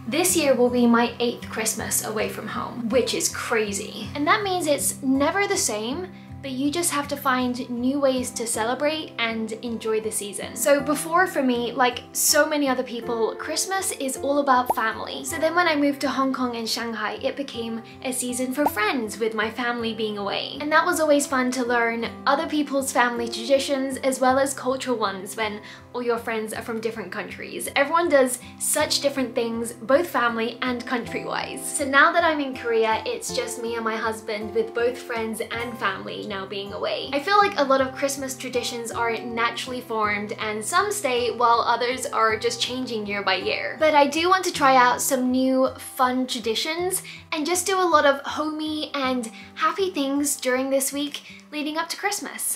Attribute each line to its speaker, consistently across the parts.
Speaker 1: This year will be my 8th Christmas away from home, which is crazy. And that means it's never the same, but you just have to find new ways to celebrate and enjoy the season. So before, for me, like so many other people, Christmas is all about family. So then when I moved to Hong Kong and Shanghai, it became a season for friends with my family being away. And that was always fun to learn other people's family traditions as well as cultural ones when all your friends are from different countries. Everyone does such different things, both family and country-wise. So now that I'm in Korea, it's just me and my husband with both friends and family now being away. I feel like a lot of Christmas traditions are naturally formed and some stay while others are just changing year by year. But I do want to try out some new fun traditions and just do a lot of homey and happy things during this week leading up to Christmas.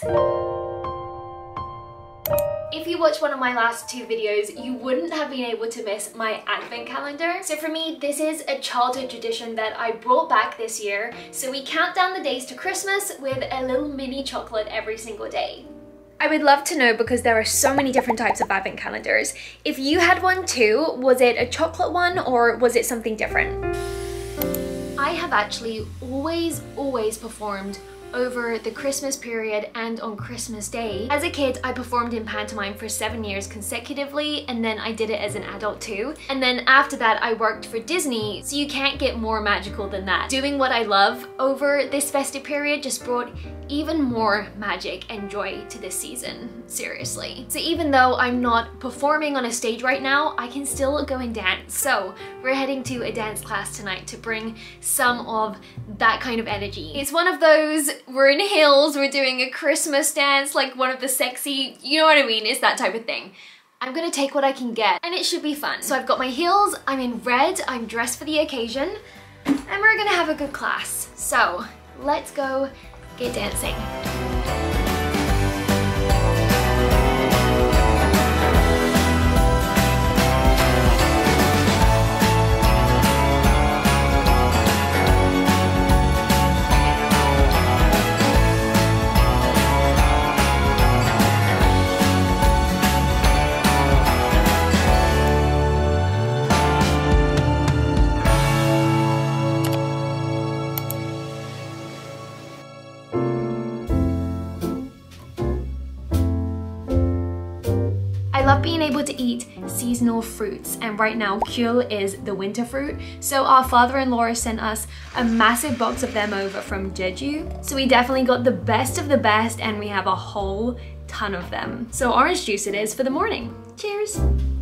Speaker 1: If you watched one of my last 2 videos, you wouldn't have been able to miss my advent calendar. So for me, this is a childhood tradition that I brought back this year. So we count down the days to Christmas with a little mini chocolate every single day. I would love to know, because there are so many different types of advent calendars. If you had one too, was it a chocolate one or was it something different? I have actually always performed over the Christmas period and on Christmas Day. As a kid, I performed in pantomime for 7 years consecutively, and then I did it as an adult too. And then after that, I worked for Disney, so you can't get more magical than that. Doing what I love over this festive period just brought even more magic and joy to this season, seriously. So even though I'm not performing on a stage right now, I can still go and dance. So we're heading to a dance class tonight to bring some of that kind of energy. It's one of those, we're in heels, we're doing a Christmas dance, like one of the sexy, you know what I mean, it's that type of thing. I'm gonna take what I can get and it should be fun. So I've got my heels, I'm in red, I'm dressed for the occasion, and we're gonna have a good class. So let's go get dancing. I love being able to eat seasonal fruits, and right now Kyul is the winter fruit. So our father-in-law sent us a massive box of them over from Jeju. So we definitely got the best of the best and we have a whole ton of them. So orange juice it is for the morning. Cheers!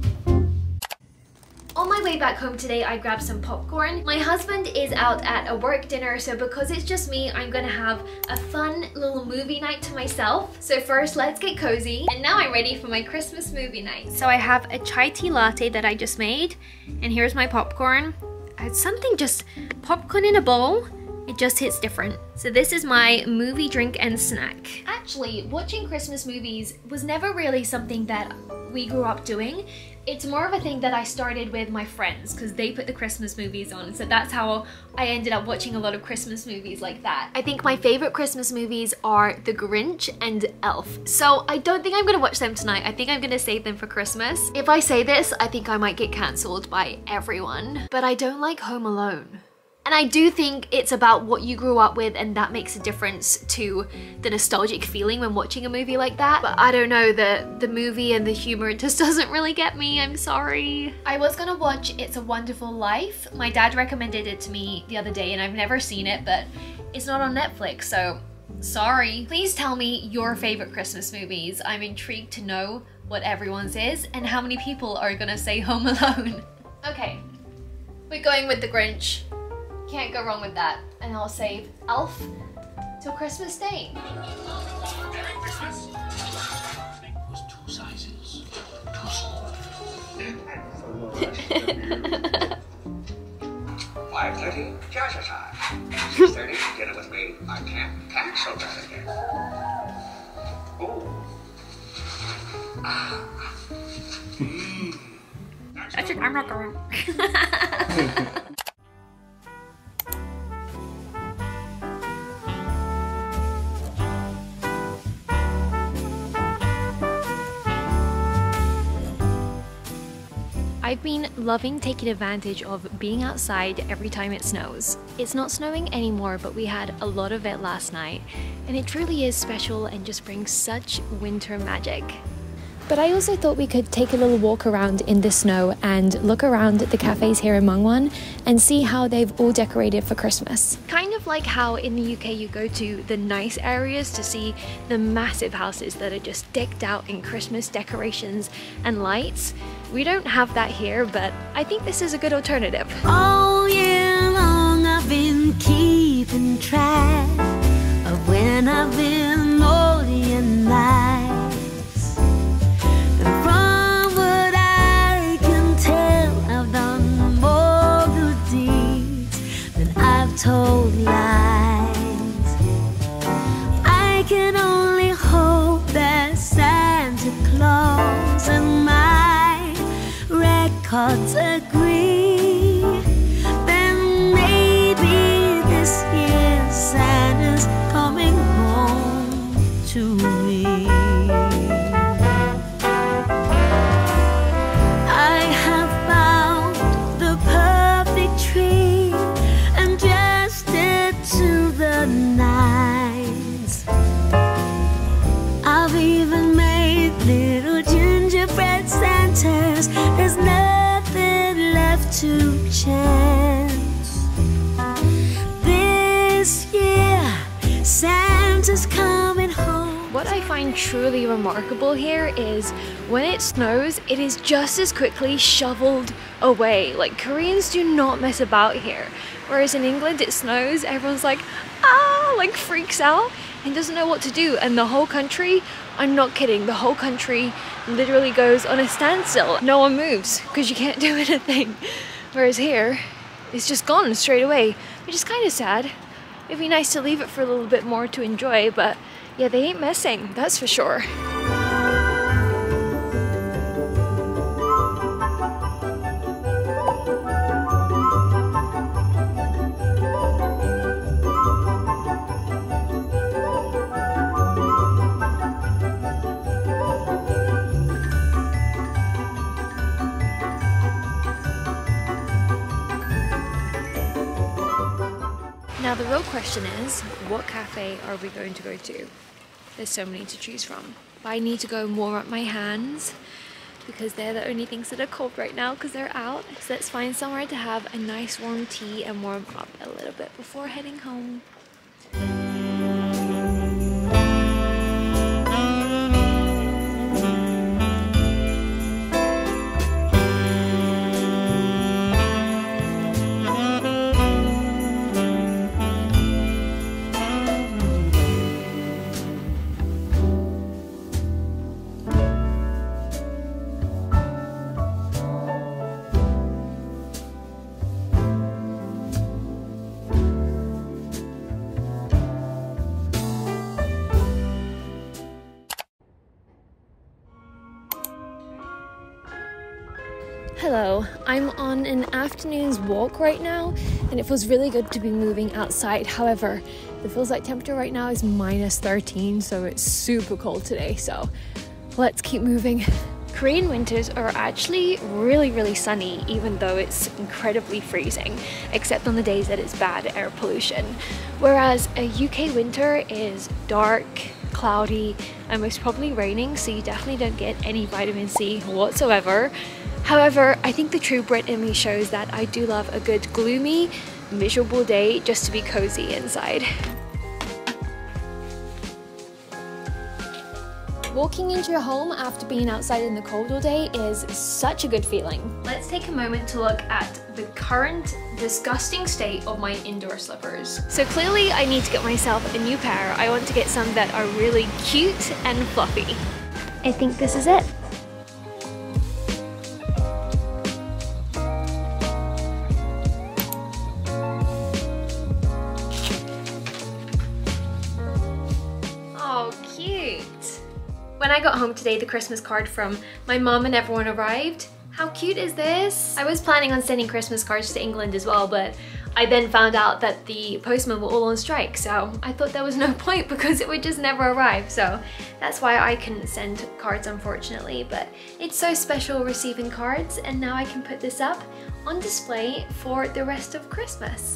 Speaker 1: On my way back home today, I grabbed some popcorn. My husband is out at a work dinner, so because it's just me, I'm gonna have a fun little movie night to myself. So first, let's get cozy. And now I'm ready for my Christmas movie night. So I have a chai tea latte that I just made, and here's my popcorn. It's something just popcorn in a bowl. It just hits different. So this is my movie, drink, and snack. Actually, watching Christmas movies was never really something that we grew up doing. It's more of a thing that I started with my friends because they put the Christmas movies on. So that's how I ended up watching a lot of Christmas movies like that. I think my favorite Christmas movies are The Grinch and Elf. So I don't think I'm gonna watch them tonight. I think I'm gonna save them for Christmas. If I say this, I think I might get cancelled by everyone. But I don't like Home Alone. And I do think it's about what you grew up with, and that makes a difference to the nostalgic feeling when watching a movie like that. But I don't know, the movie and the humor, it just doesn't really get me, I'm sorry. I was gonna watch It's a Wonderful Life. My dad recommended it to me the other day and I've never seen it, but it's not on Netflix, so sorry. Please tell me your favorite Christmas movies. I'm intrigued to know what everyone's is and how many people are gonna say Home Alone. Okay, we're going with The Grinch. Can't go wrong with that. And I'll save Elf till Christmas Day.
Speaker 2: Merry Christmas. It was 2 sizes too small.
Speaker 3: 5:30, Joshua time. 6:30, dinner with me. I can't cancel that again. Oh.
Speaker 1: That's it, I'm not going. I I've been loving taking advantage of being outside every time it snows. It's not snowing anymore, but we had a lot of it last night, and it truly is special and just brings such winter magic. But I also thought we could take a little walk around in the snow and look around the cafes here in Mangwon and see how they've all decorated for Christmas. Kind of like how in the UK you go to the nice areas to see the massive houses that are just decked out in Christmas decorations and lights. We don't have that here, but I think this is a good alternative.
Speaker 4: All year long I've been keeping track of when I've been naughty and nice. Told lies. I can only hope that Santa Claus and my records agree. Then maybe this year Santa's coming home to me. I have found the perfect tree to the nines. I've even made little gingerbread Santas. There's nothing left to chance. This year, Santa's coming home.
Speaker 1: What I find truly remarkable here is when it snows, it is just as quickly shoveled away. Like, Koreans do not mess about here. Whereas in England, it snows, everyone's like, ah, like freaks out and doesn't know what to do. And the whole country, I'm not kidding, the whole country literally goes on a standstill. No one moves because you can't do anything. Whereas here, it's just gone straight away, which is kind of sad. It'd be nice to leave it for a little bit more to enjoy, but yeah, they ain't messing, that's for sure. Now the real question is, what cafe are we going to go to? There's so many to choose from. But I need to go and warm up my hands because they're the only things that are cold right now because they're out. So let's find somewhere to have a nice warm tea and warm up a little bit before heading home. Hello, I'm on an afternoon's walk right now and it feels really good to be moving outside. However, the feels like temperature right now is -13, so it's super cold today, so let's keep moving. Korean winters are actually really sunny even though it's incredibly freezing, except on the days that it's bad air pollution. Whereas a UK winter is dark, cloudy, and most probably raining, so you definitely don't get any vitamin C whatsoever. However, I think the true Brit in me shows that I do love a good gloomy, miserable day just to be cozy inside. Walking into your home after being outside in the cold all day is such a good feeling. Let's take a moment to look at the current disgusting state of my indoor slippers. So clearly I need to get myself a new pair. I want to get some that are really cute and fluffy. I think this is it. When I got home today, the Christmas card from my mum and everyone arrived. How cute is this? I was planning on sending Christmas cards to England as well, but I then found out that the postmen were all on strike, so I thought there was no point because it would just never arrive. So that's why I couldn't send cards, unfortunately, but it's so special receiving cards, and now I can put this up on display for the rest of Christmas.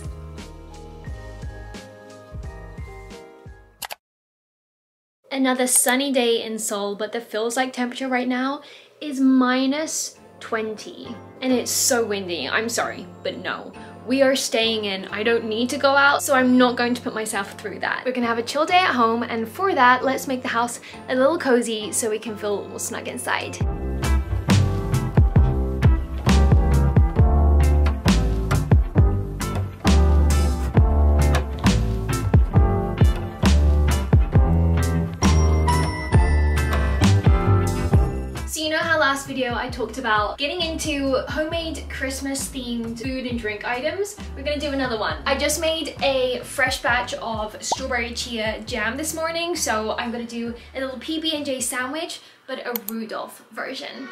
Speaker 1: Another sunny day in Seoul, but the feels like temperature right now is -20, and it's so windy. I'm sorry, but no. We are staying in. I don't need to go out, so I'm not going to put myself through that. We're gonna have a chill day at home, and for that, let's make the house a little cozy so we can feel all snug inside. Last video I talked about getting into homemade Christmas themed food and drink items. We're gonna do another one. I just made a fresh batch of strawberry chia jam this morning, so I'm gonna do a little PB&J sandwich, but a Rudolph version.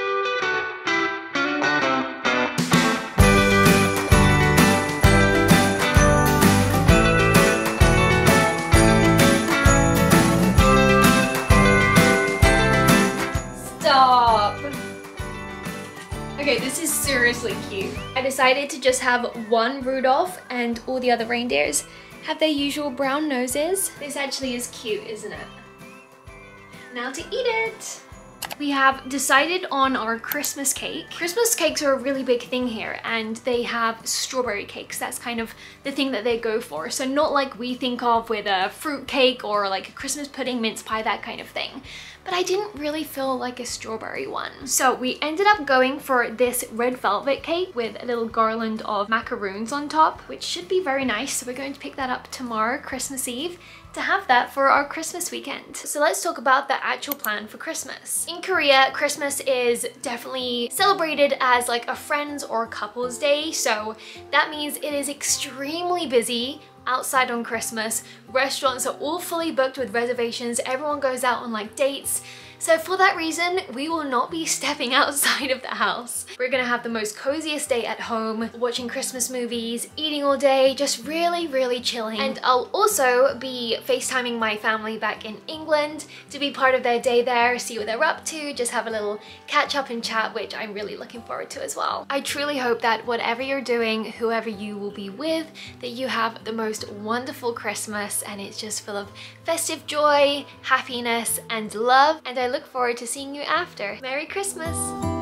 Speaker 1: Okay, this is seriously cute. I decided to just have one Rudolph and all the other reindeers have their usual brown noses. This actually is cute, isn't it? Now to eat it. We have decided on our Christmas cake. Christmas cakes are a really big thing here, and they have strawberry cakes. That's kind of the thing that they go for. So not like we think of with a fruit cake or like a Christmas pudding, mince pie, that kind of thing. But I didn't really feel like a strawberry one. So we ended up going for this red velvet cake with a little garland of macaroons on top, which should be very nice. So we're going to pick that up tomorrow, Christmas Eve, to have that for our Christmas weekend. So let's talk about the actual plan for Christmas. In Korea, Christmas is definitely celebrated as like a friends or couples day. So that means it is extremely busy outside on Christmas. Restaurants are all fully booked with reservations. Everyone goes out on like dates. So for that reason, we will not be stepping outside of the house. We're gonna have the most coziest day at home, watching Christmas movies, eating all day, just really, really chilling. And I'll also be FaceTiming my family back in England to be part of their day there, see what they're up to, just have a little catch up and chat, which I'm really looking forward to as well. I truly hope that whatever you're doing, whoever you will be with, that you have the most wonderful Christmas, and it's just full of festive joy, happiness, and love. And I look forward to seeing you after. Merry Christmas!